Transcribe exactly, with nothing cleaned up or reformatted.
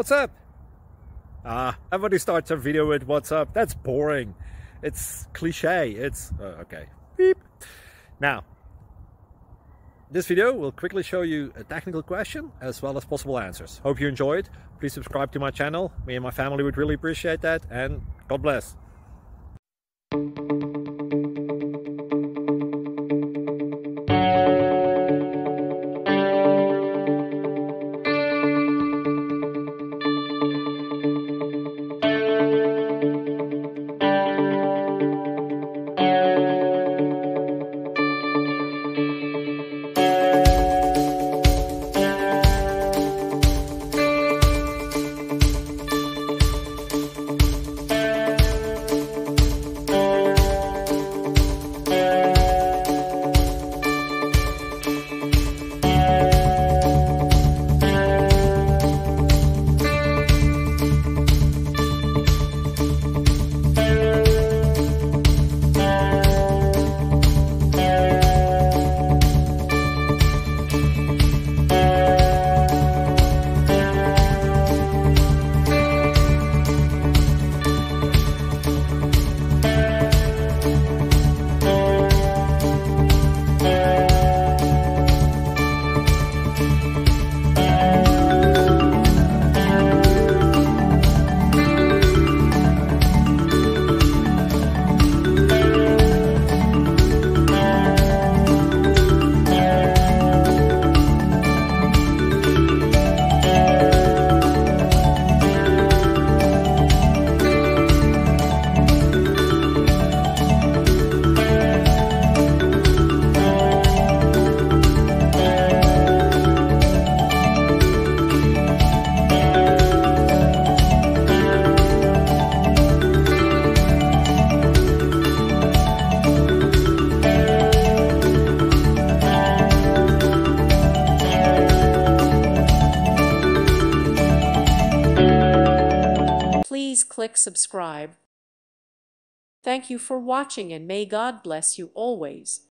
What's up? Ah, everybody starts a video with what's up. That's boring. It's cliche. It's uh, okay. Beep. Now, this video will quickly show you a technical question as well as possible answers. Hope you enjoy it. Please subscribe to my channel. Me and my family would really appreciate that, and God bless. Please click subscribe. Thank you for watching, and may God bless you always.